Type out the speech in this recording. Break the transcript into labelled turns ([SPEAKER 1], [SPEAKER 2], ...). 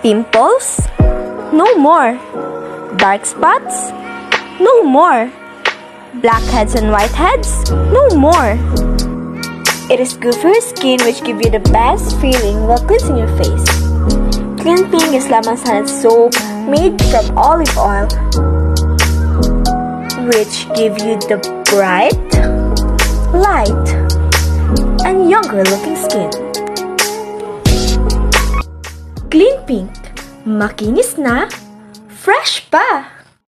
[SPEAKER 1] Pimples? No more. Dark spots? No more. Blackheads and whiteheads? No more. It is good for your skin, which gives you the best feeling while cleansing your face. Clean Pink is lemon scented soap made from olive oil, which give you the bright, light, and younger looking skin. Clean Pink, makinis na, fresh pa!